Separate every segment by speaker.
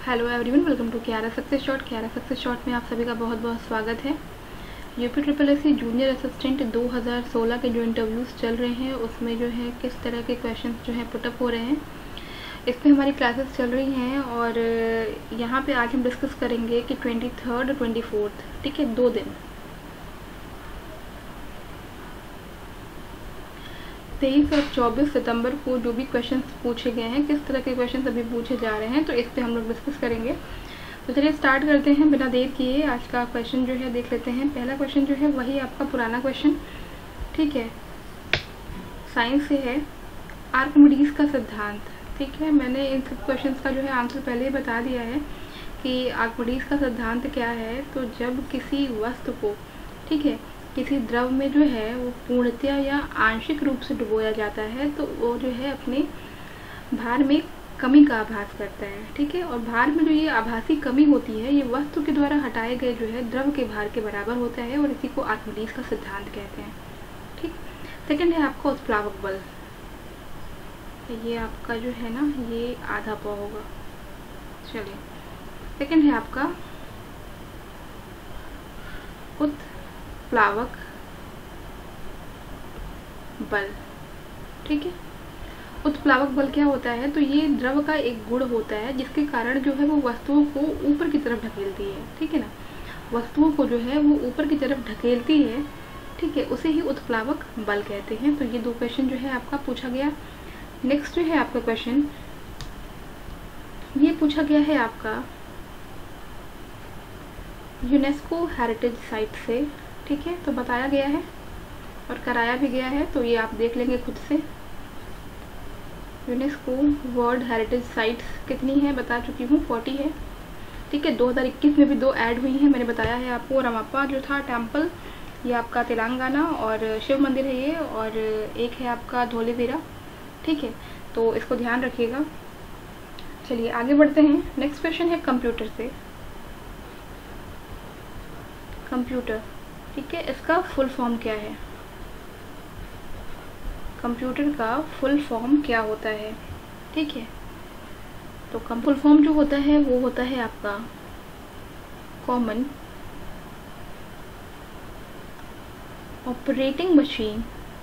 Speaker 1: Hello everyone, welcome to Kiara success shot. Kiara success shot में आप सभी का बहुत बहुत स्वागत है। UP triple SC junior assistant 2016 के जो इंटरव्यूज़ चल रहे हैं उसमें जो है किस तरह के क्वेश्चंस जो हैं पुटअप हो रहे हैं, इस पर हमारी क्लासेस चल रही हैं। और यहाँ पे आज हम डिस्कस करेंगे कि 23 और 24, ठीक है, 2 दिन 23 और 24 सितंबर को जो भी क्वेश्चंस पूछे गए हैं, किस तरह के क्वेश्चंस अभी पूछे जा रहे हैं, तो इस पे हम लोग डिस्कस करेंगे। तो चलिए स्टार्ट करते हैं बिना देर किए। आज का क्वेश्चन जो है देख लेते हैं। पहला क्वेश्चन जो है वही आपका पुराना क्वेश्चन, ठीक है, साइंस से है, आर्किमिडीज का सिद्धांत। ठीक है, मैंने इन सब क्वेश्चन का जो है आंसर पहले ही बता दिया है कि आर्किमिडीज का सिद्धांत क्या है। तो जब किसी वस्तु को, ठीक है, किसी द्रव में जो है वो पूर्णतया या आंशिक रूप से डुबोया जाता है तो वो जो है अपने भार में कमी का आभास करता है। ठीक है, और भार में जो ये आभासी कमी होती है ये वस्तु के द्वारा हटाए गए जो है द्रव के भार के बराबर होता है और इसी को आर्किमिडीज का सिद्धांत कहते हैं। ठीक, सेकंड है आपका उत्प्लावक बल। ये आपका जो है ना ये आधा पौ होगा। चलिए, सेकंड है आपका उत्प्लावक बल। ठीक है, उत्प्लावक बल क्या होता है? तो ये द्रव का एक गुण होता है जिसके कारण जो है वो वस्तुओं को ऊपर की तरफ ढकेलती है। ठीक है ना, वस्तुओं को जो है वो ऊपर की तरफ ढकेलती है, ठीक है, उसे ही उत्प्लावक बल कहते हैं। तो ये 2 क्वेश्चन जो है आपका पूछा गया। नेक्स्ट जो है आपका क्वेश्चन ये पूछा गया है आपका यूनेस्को हेरिटेज साइट से। ठीक है, तो बताया गया है और कराया भी गया है, तो ये आप देख लेंगे खुद से। यूनेस्को वर्ल्ड हेरिटेज साइट्स कितनी है बता चुकी हूँ, 40 है। ठीक है, 2021 में भी 2 ऐड हुई हैं, मैंने बताया है आपको। रमाप्पा जो था टेम्पल, ये आपका तेलंगाना और शिव मंदिर है ये, और एक है आपका धोलेवीरा। ठीक है, तो इसको ध्यान रखिएगा। चलिए आगे बढ़ते हैं। नेक्स्ट क्वेश्चन है कंप्यूटर से। कंप्यूटर, ठीक है, इसका फुल फॉर्म क्या है? कंप्यूटर का फुल फॉर्म क्या होता है? ठीक है, तो फुल फॉर्म जो होता है वो होता है आपका common operating machine.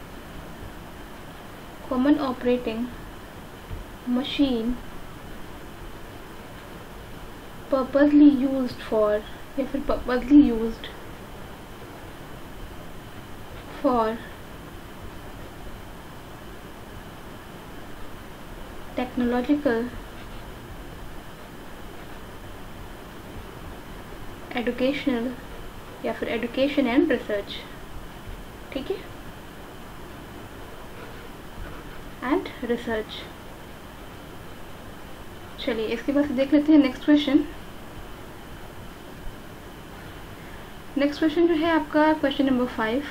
Speaker 1: Common operating machine purposely used for, या फिर purposely used for technological educational, या फिर एजुकेशन एंड रिसर्च। ठीक है, एंड रिसर्च। चलिए इसके बाद देख लेते हैं नेक्स्ट क्वेश्चन। नेक्स्ट क्वेश्चन जो है आपका question number 5,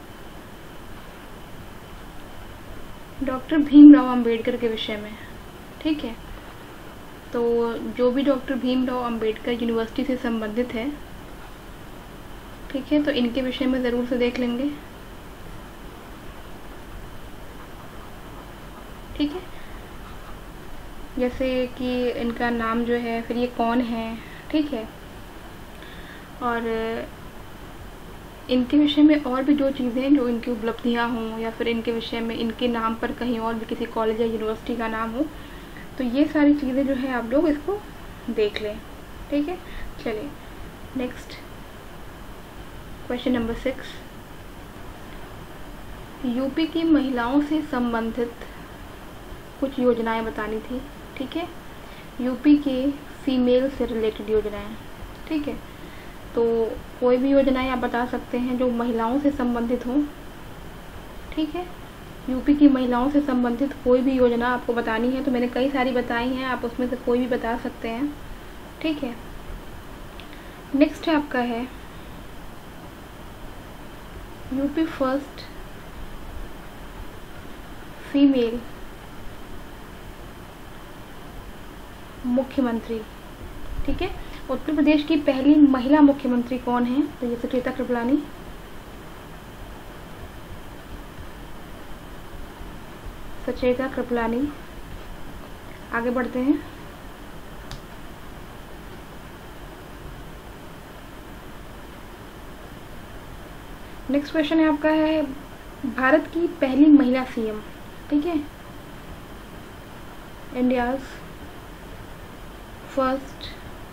Speaker 1: doctor Bhimrao Ambedkar के विषय में। ठीक है, तो जो भी डॉक्टर भीमराव अंबेडकर यूनिवर्सिटी से संबंधित है, ठीक है, तो इनके विषय में ज़रूर से देख लेंगे। ठीक है, जैसे कि इनका नाम जो है, फिर ये कौन है, ठीक है, और इनके विषय में और भी जो चीज़ें जो इनकी उपलब्धियां हों, या फिर इनके विषय में इनके नाम पर कहीं और भी किसी कॉलेज या यूनिवर्सिटी का नाम हो, तो ये सारी चीज़ें जो है आप लोग इसको देख लें। ठीक है, चलिए नेक्स्ट क्वेश्चन नंबर 6, यूपी की महिलाओं से संबंधित कुछ योजनाएं बतानी थी। ठीक है, यूपी के फीमेल से रिलेटेड योजनाएं। ठीक है, तो कोई भी योजनाएं आप बता सकते हैं जो महिलाओं से संबंधित हों। ठीक है, यूपी की महिलाओं से संबंधित कोई भी योजना आपको बतानी है, तो मैंने कई सारी बताई हैं, आप उसमें से कोई भी बता सकते हैं। ठीक है, नेक्स्ट है आपका है यूपी फर्स्ट फीमेल मुख्यमंत्री। ठीक है, उत्तर प्रदेश की पहली महिला मुख्यमंत्री कौन है? तो ये सुचेता कृपलानी। सचेता कृपलानी। आगे बढ़ते हैं। नेक्स्ट क्वेश्चन है आपका है भारत की पहली महिला सीएम, ठीक है, इंडियाज फर्स्ट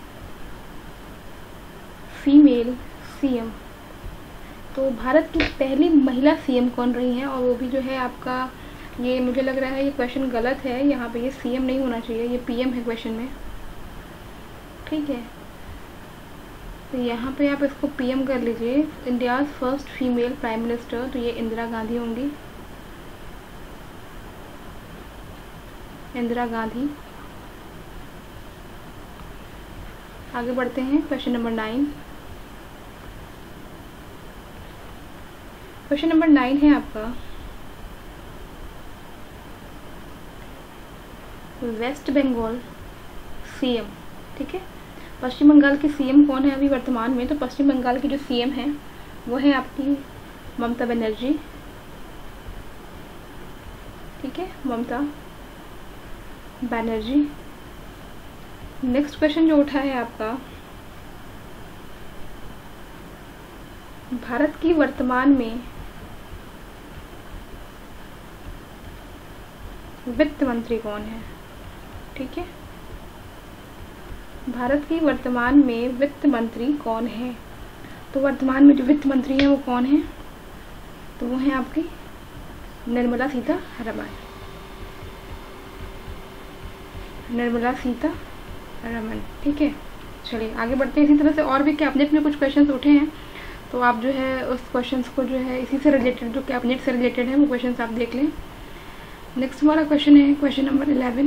Speaker 1: फीमेल सीएम। तो भारत की पहली महिला सीएम कौन रही है, और वो भी जो है आपका, ये मुझे लग रहा है ये क्वेश्चन गलत है, यहाँ पे ये सीएम नहीं होना चाहिए, ये पीएम है क्वेश्चन में, ठीक है। तो यहाँ पे आप इसको पीएम कर लीजिए, India's first female prime minister, तो ये इंदिरा गांधी होंगी, इंदिरा गांधी। आगे बढ़ते हैं, क्वेश्चन नंबर 9। क्वेश्चन नंबर 9 है आपका, वेस्ट बंगाल सीएम, ठीक है। पश्चिम बंगाल की सीएम कौन है अभी वर्तमान में, तो पश्चिम बंगाल की जो सीएम है वो है आपकी ममता बनर्जी, ठीक है, ममता बनर्जी। नेक्स्ट क्वेश्चन जो उठा है आपका, भारत की वर्तमान में वित्त मंत्री कौन है, ठीक है, भारत की वर्तमान में वित्त मंत्री कौन है। तो वर्तमान में जो वित्त मंत्री है वो कौन है, तो वो है आपकी निर्मला सीतारमण, निर्मला सीतारमण, ठीक है। चलिए आगे बढ़ते हैं। इसी तरह से और भी कैबिनेट में कुछ क्वेश्चंस उठे हैं, तो आप जो है उस क्वेश्चंस को जो है इसी से रिलेटेड, जो कैबिनेट से रिलेटेड है वो क्वेश्चंस आप देख लें। नेक्स्ट हमारा क्वेश्चन है क्वेश्चन नंबर 11,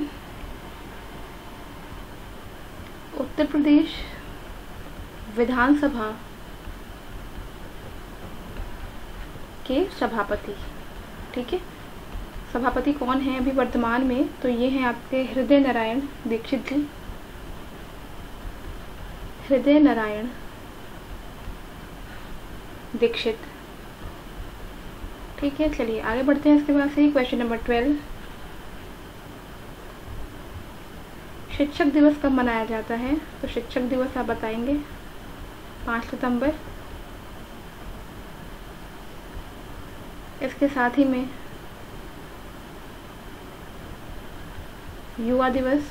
Speaker 1: उत्तर प्रदेश विधानसभा के सभापति, ठीक है, सभापति कौन है अभी वर्तमान में, तो ये हैं आपके हृदय नारायण दीक्षित जी, हृदय नारायण दीक्षित, ठीक है। चलिए आगे बढ़ते हैं। इसके बाद से क्वेश्चन नंबर 12, शिक्षक दिवस कब मनाया जाता है, तो शिक्षक दिवस आप बताएंगे 5 सितंबर। इसके साथ ही में युवा दिवस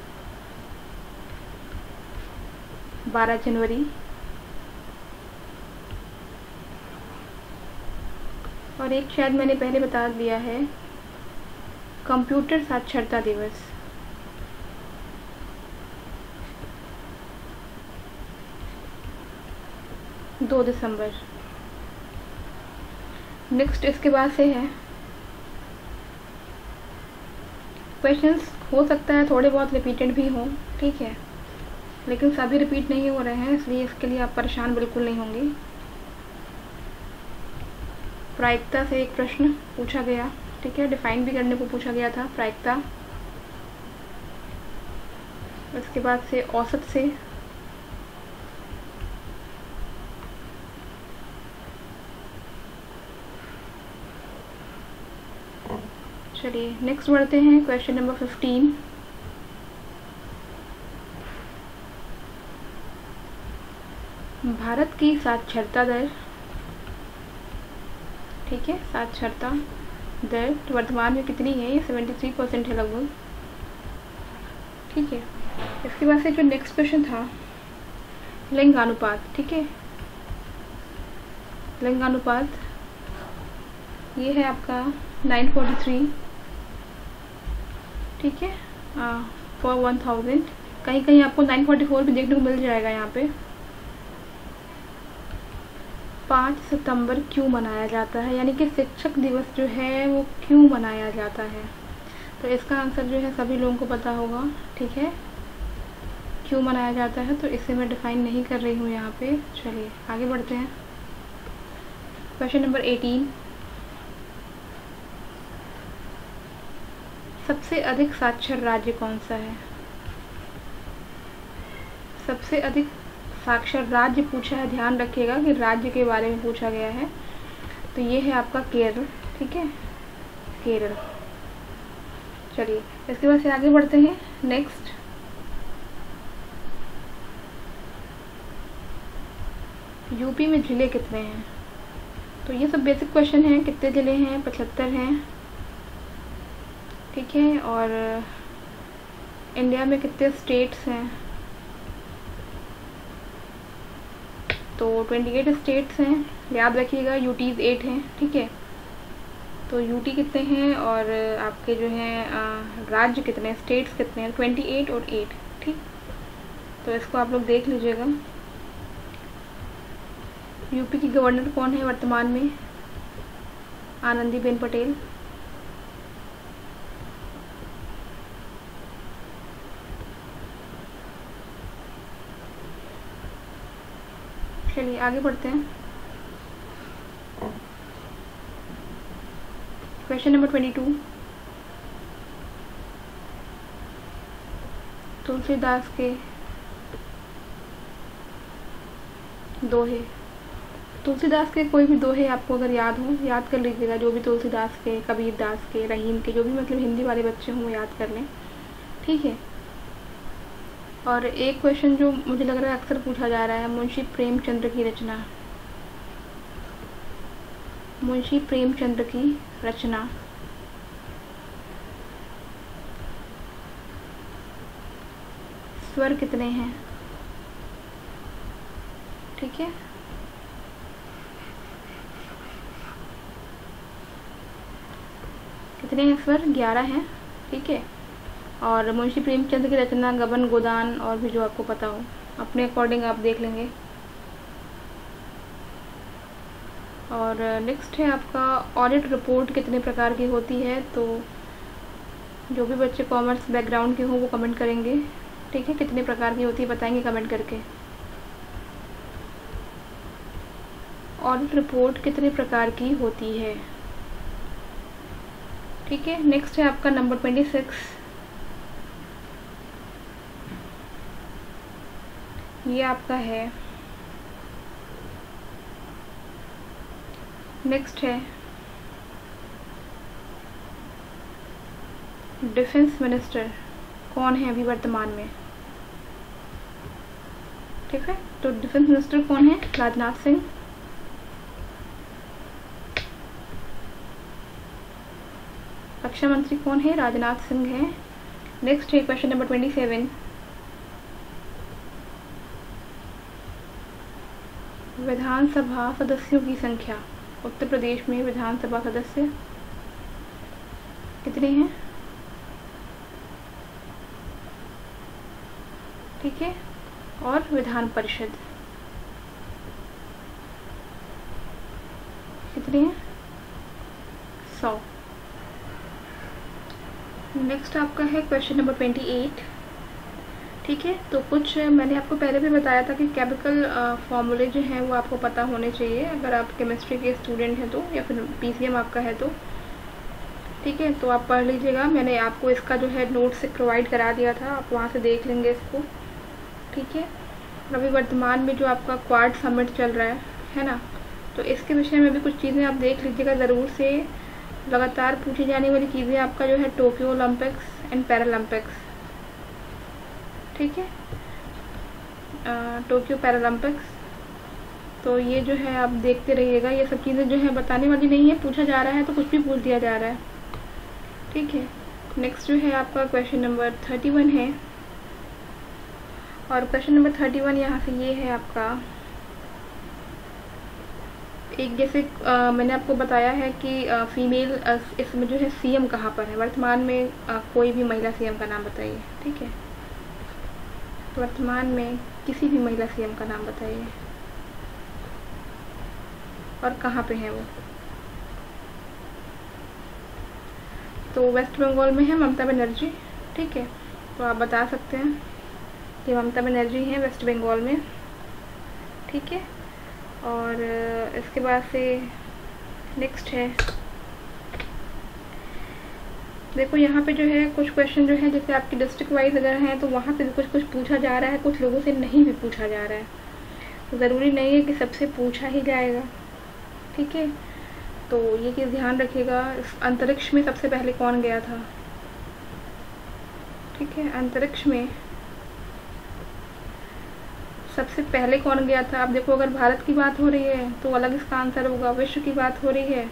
Speaker 1: 12 जनवरी, और एक शायद मैंने पहले बता दिया है, कंप्यूटर साक्षरता दिवस 2 दिसंबर। नेक्स्ट इसके बाद से है क्वेश्चंस, हो सकता है थोड़े बहुत रिपीटेड भी हों, ठीक है, लेकिन सभी रिपीट नहीं हो रहे हैं, इसलिए इसके लिए आप परेशान बिल्कुल नहीं होंगे। प्रायिकता से एक प्रश्न पूछा गया, ठीक है, डिफाइन भी करने को पूछा गया था प्रायिकता। इसके बाद से औसत से, चलिए नेक्स्ट बढ़ते हैं क्वेश्चन नंबर 15, भारत की साक्षरता दर, ठीक है, साक्षरता दर वर्तमान में कितनी है, ये 73% है लगभग, ठीक है। इसके बाद से जो नेक्स्ट क्वेश्चन था लिंगानुपात, ठीक है, लिंगानुपात ये है आपका 943, ठीक है, फॉर 1000, कहीं कहीं आपको 944 भी देखने को मिल जाएगा यहाँ पे। 5 सितंबर क्यों मनाया जाता है, यानी कि शिक्षक दिवस जो है वो क्यों मनाया जाता है, तो इसका आंसर जो है सभी लोगों को पता होगा, ठीक है, क्यों मनाया जाता है, तो इसे मैं डिफाइन नहीं कर रही हूँ यहाँ पे। चलिए आगे बढ़ते हैं। क्वेश्चन नंबर 18, सबसे अधिक साक्षर राज्य कौन सा है, सबसे अधिक साक्षर राज्य पूछा है, ध्यान रखिएगा कि राज्य के बारे में पूछा गया है, तो ये है आपका केरल, ठीक है, केरल। चलिए इसके बाद से आगे बढ़ते हैं। नेक्स्ट, यूपी में जिले कितने हैं, तो ये सब बेसिक क्वेश्चन हैं। कितने ज़िले हैं? 75 हैं, ठीक है। और इंडिया में कितने स्टेट्स हैं? तो 28 स्टेट्स हैं, याद रखिएगा। यूटीज़ 8 हैं, ठीक है। तो यूटी कितने हैं और आपके जो हैं राज्य कितने, स्टेट्स कितने हैं? 28 और 8, ठीक। तो इसको आप लोग देख लीजिएगा। यूपी की गवर्नर कौन है वर्तमान में? आनंदीबेन पटेल। चलिए आगे बढ़ते हैं। Question number 22। तुलसीदास के दोहे। तुलसीदास के कोई भी दोहे आपको अगर याद हो, याद कर लीजिएगा। जो भी तुलसीदास के, कबीर दास के, रहीम के, जो भी मतलब हिंदी वाले बच्चे हों वो याद कर लें, ठीक है। और एक क्वेश्चन जो मुझे लग रहा है अक्सर पूछा जा रहा है, मुंशी प्रेमचंद्र की रचना। मुंशी प्रेमचंद्र की रचना स्वर कितने हैं, ठीक है। कितने हैं स्वर? 11 हैं, ठीक है। और मुंशी प्रेमचंद की रचना गबन, गोदान और भी जो आपको पता हो, अपने अकॉर्डिंग आप देख लेंगे। और नेक्स्ट है आपका ऑडिट रिपोर्ट कितने प्रकार की होती है। तो जो भी बच्चे कॉमर्स बैकग्राउंड के हों वो कमेंट करेंगे, ठीक है। कितने प्रकार की होती है बताएंगे कमेंट करके। ऑडिट रिपोर्ट कितने प्रकार की होती है, ठीक है। नेक्स्ट है आपका नंबर 26। ये आपका है। नेक्स्ट है डिफेंस मिनिस्टर कौन है अभी वर्तमान में, ठीक है। तो डिफेंस मिनिस्टर कौन है? राजनाथ सिंह। रक्षा मंत्री कौन है? राजनाथ सिंह है। नेक्स्ट है क्वेश्चन नंबर 27। विधानसभा सदस्यों की संख्या उत्तर प्रदेश में विधानसभा सदस्य कितने हैं, ठीक है। और विधान परिषद कितने हैं? 100। नेक्स्ट आपका है क्वेश्चन नंबर 28, ठीक है। तो कुछ मैंने आपको पहले भी बताया था कि केमिकल फॉर्मूले जो हैं वो आपको पता होने चाहिए अगर आप केमिस्ट्री के स्टूडेंट हैं तो, या फिर पीसीएम आपका है तो, ठीक है। तो आप पढ़ लीजिएगा। मैंने आपको इसका जो है नोट से प्रोवाइड करा दिया था, आप वहाँ से देख लेंगे इसको, ठीक है। अभी वर्तमान में जो आपका क्वाड समिट चल रहा है ना, तो इसके विषय में भी कुछ चीज़ें आप देख लीजिएगा ज़रूर से। लगातार पूछी जाने वाली चीज़ें आपका जो है टोक्यो ओलंपिक्स एंड पैरालंपिक्स, ठीक है। टोक्यो पैरालंपिक्स, तो ये जो है आप देखते रहिएगा। ये सब चीज़ें जो है बताने वाली नहीं है, पूछा जा रहा है तो कुछ भी पूछ दिया जा रहा है, ठीक है। नेक्स्ट जो है आपका क्वेश्चन नंबर 31 है। और क्वेश्चन नंबर 31 यहाँ से ये है आपका एक, जैसे मैंने आपको बताया है कि फीमेल इसमें जो है सीएम कहाँ पर है वर्तमान में, कोई भी महिला सीएम का नाम बताइए, ठीक है। वर्तमान में किसी भी महिला सीएम का नाम बताइए और कहाँ पे है वो। तो वेस्ट बंगाल में है ममता बनर्जी, ठीक है। तो आप बता सकते हैं कि ममता बनर्जी हैं वेस्ट बंगाल में, ठीक है। और इसके बाद से नेक्स्ट है, देखो यहाँ पे जो है कुछ क्वेश्चन जो है जैसे आपकी डिस्ट्रिक्ट वाइज अगर हैं तो वहाँ से भी कुछ कुछ पूछा जा रहा है, कुछ लोगों से नहीं भी पूछा जा रहा है। ज़रूरी नहीं है कि सबसे पूछा ही जाएगा, ठीक है। तो ये चीज़ ध्यान रखिएगा। अंतरिक्ष में सबसे पहले कौन गया था, ठीक है। अंतरिक्ष में सबसे पहले कौन गया था? अब देखो, अगर भारत की बात हो रही है तो अलग इसका आंसर होगा, विश्व की बात हो रही है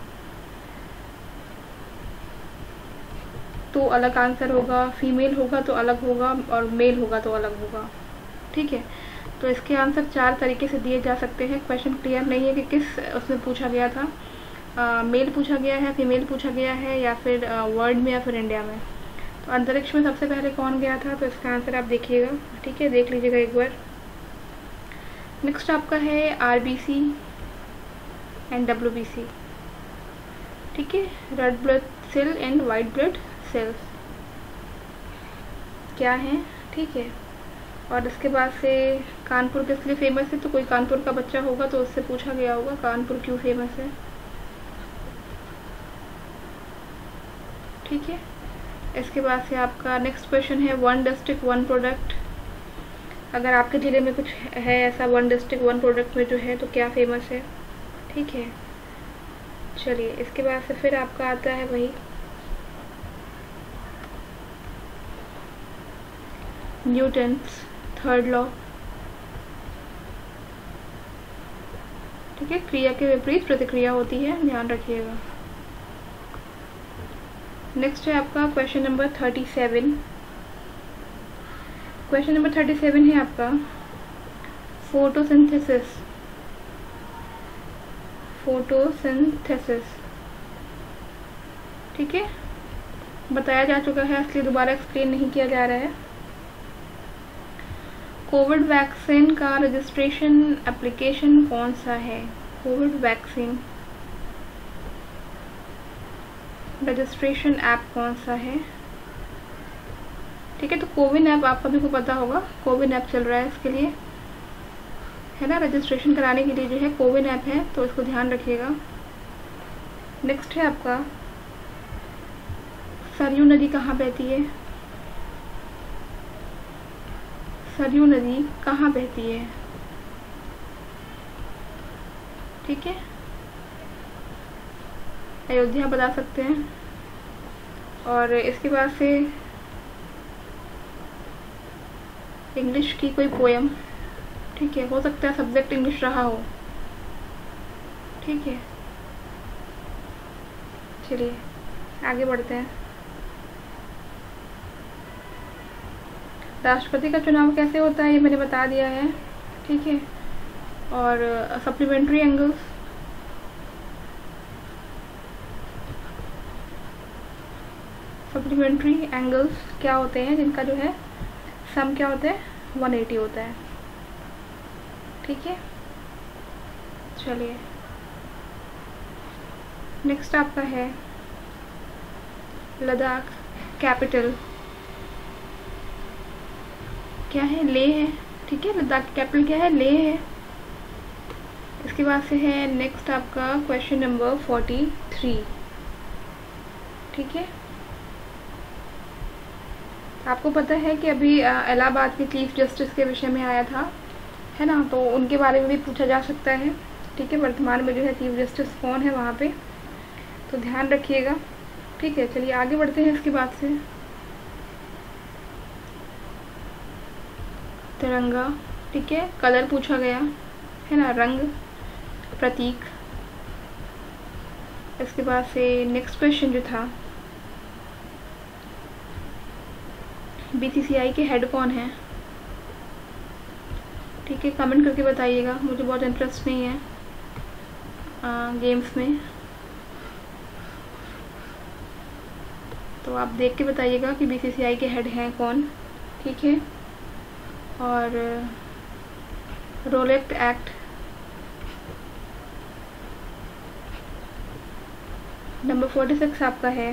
Speaker 1: तो अलग आंसर होगा, फीमेल होगा तो अलग होगा, और मेल होगा तो अलग होगा। ठीक है, तो इसके आंसर 4 तरीके से दिए जा सकते हैं। क्वेश्चन क्लियर नहीं है कि किस उसमें पूछा गया था, मेल पूछा गया है, फीमेल पूछा गया है, या फिर वर्ल्ड में, या फिर इंडिया में। तो अंतरिक्ष में सबसे पहले कौन गया था? तो इसका आंसर आप देखिएगा। ठीक है, देख लीजिएगा एक बार। नेक्स्ट आपका है RBC एंड WBC। ठीक है, red blood cell and white blood cells क्या है? ठीक है, और इसके बाद से कानपुर किस लिए फेमस है? तो कोई कानपुर का बच्चा होगा तो उससे पूछा गया होगा कानपुर क्यों फेमस है। ठीक है, इसके बाद से आपका नेक्स्ट क्वेश्चन है 1 डिस्ट्रिक्ट 1 प्रोडक्ट। अगर आपके ज़िले में कुछ है ऐसा 1 डिस्ट्रिक्ट 1 प्रोडक्ट में जो है तो क्या फेमस है। ठीक है, चलिए इसके बाद से फिर आपका आता है वही न्यूटन्स 3rd लॉ। ठीक है, क्रिया के विपरीत प्रतिक्रिया होती है, ध्यान रखिएगा। नेक्स्ट है आपका क्वेश्चन नंबर 37। क्वेश्चन नंबर 37 है आपका फोटोसिंथेसिस। फोटोसिंथेसिस, ठीक है, बताया जा चुका है इसलिए दोबारा एक्सप्लेन नहीं किया जा रहा है। कोविड वैक्सीन का रजिस्ट्रेशन एप्लीकेशन कौन सा है? कोविड वैक्सीन रजिस्ट्रेशन ऐप कौन सा है? ठीक है, तो कोविन ऐप आप सभी को पता होगा, कोविन ऐप चल रहा है इसके लिए, है ना, रजिस्ट्रेशन कराने के लिए जो है कोविन ऐप है, तो इसको ध्यान रखिएगा। नेक्स्ट है आपका सरयू नदी कहाँ बहती है? सरयू नदी कहाँ बहती है? ठीक है, अयोध्या बता सकते हैं। और इसके बाद से इंग्लिश की कोई पोएम, ठीक है, हो सकता है सब्जेक्ट इंग्लिश रहा हो। ठीक है, चलिए आगे बढ़ते हैं। राष्ट्रपति का चुनाव कैसे होता है ये मैंने बता दिया है। ठीक है, और सप्लीमेंट्री एंगल्स, सप्लीमेंट्री एंगल्स क्या होते हैं जिनका जो है सम क्या होता है 180 होता है। ठीक है, चलिए नेक्स्ट आपका है लद्दाख कैपिटल क्या है? लेह है। ठीक है, लद्दाख की कैपिटल क्या है? लेह है। इसके बाद से है नेक्स्ट आपका क्वेश्चन नंबर 43। ठीक है, आपको पता है कि अभी इलाहाबाद के चीफ जस्टिस के विषय में आया था, है ना, तो उनके बारे में भी पूछा जा सकता है। ठीक है, वर्तमान में जो है चीफ जस्टिस कौन है वहाँ पे, तो ध्यान रखिएगा। ठीक है, चलिए आगे बढ़ते हैं। इसके बाद से तिरंगा, ठीक है, कलर पूछा गया है ना, रंग, प्रतीक। इसके बाद से नेक्स्ट क्वेश्चन जो था BCCI के हेड कौन है? ठीक है, कमेंट करके बताइएगा, मुझे बहुत इंटरेस्ट नहीं है गेम्स में, तो आप देख के बताइएगा कि BCCI के हेड हैं कौन। ठीक है, और रोलेट एक्ट नंबर 46 आपका है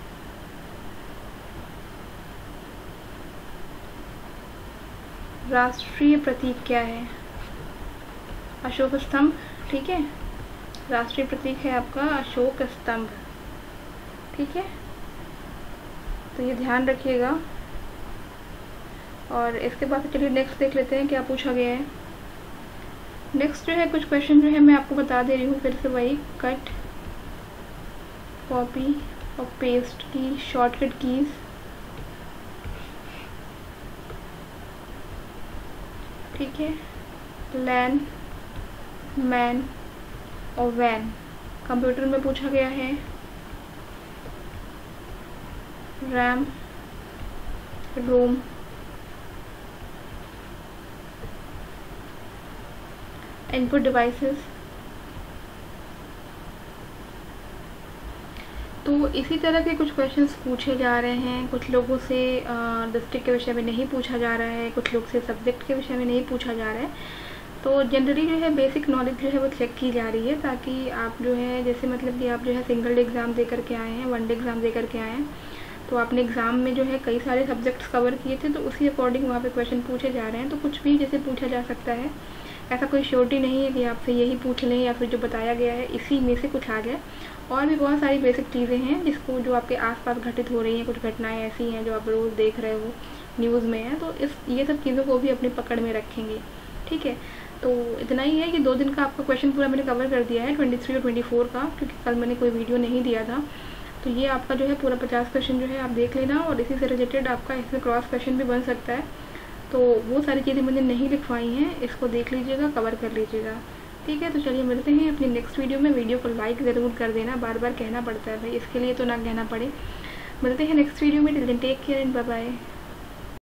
Speaker 1: राष्ट्रीय प्रतीक क्या है? अशोक स्तंभ। ठीक है, राष्ट्रीय प्रतीक है आपका अशोक स्तंभ। ठीक है, तो ये ध्यान रखिएगा। और इसके बाद चलिए नेक्स्ट देख लेते हैं क्या पूछा गया है। नेक्स्ट जो है कुछ क्वेश्चन जो है मैं आपको बता दे रही हूँ फिर से, वही कट, कॉपी और पेस्ट की शॉर्टकट कीज। ठीक है, लैन, मैन और वैन। कंप्यूटर में पूछा गया है रैम, रोम, इनपुट डिवाइसेस। तो इसी तरह के कुछ क्वेश्चंस पूछे जा रहे हैं। कुछ लोगों से डिस्ट्रिक्ट के विषय में नहीं पूछा जा रहा है, कुछ लोग से सब्जेक्ट के विषय में नहीं पूछा जा रहा है। तो जनरली जो है बेसिक नॉलेज जो है वो चेक की जा रही है, ताकि आप जो है जैसे मतलब कि आप जो है सिंगल डे एग्ज़ाम दे करके आए हैं, वन डे एग्ज़ाम दे करके आए हैं, तो आपने एग्ज़ाम में जो है कई सारे सब्जेक्ट्स कवर किए थे, तो उसी अकॉर्डिंग वहाँ पे क्वेश्चन पूछे जा रहे हैं। तो कुछ भी जैसे पूछा जा सकता है, ऐसा कोई श्योरिटी नहीं है कि आपसे यही पूछ लें या फिर जो बताया गया है इसी में से कुछ आ जाए। और भी बहुत सारी बेसिक चीज़ें हैं जिसको जो आपके आसपास घटित हो रही हैं, कुछ घटनाएं ऐसी हैं जो आप रोज़ देख रहे हो, न्यूज़ में है, तो ये सब चीज़ों को भी अपनी पकड़ में रखेंगे। ठीक है, तो इतना ही है कि 2 दिन का आपका क्वेश्चन पूरा मैंने कवर कर दिया है, 23 और 24 का, क्योंकि कल मैंने कोई वीडियो नहीं दिया था। तो ये आपका जो है पूरा 50 क्वेश्चन जो है आप देख लेना, और इसी से रिलेटेड आपका इसमें क्रॉस क्वेश्चन भी बन सकता है। तो वो सारी चीज़ें मैंने नहीं लिखवाई हैं, इसको देख लीजिएगा, कवर कर लीजिएगा। ठीक है, तो चलिए मिलते हैं अपनी नेक्स्ट वीडियो में। वीडियो को लाइक ज़रूर कर देना, बार बार कहना पड़ता है भाई, इसके लिए तो ना कहना पड़े। मिलते हैं नेक्स्ट वीडियो में। Till then take care and bye bye.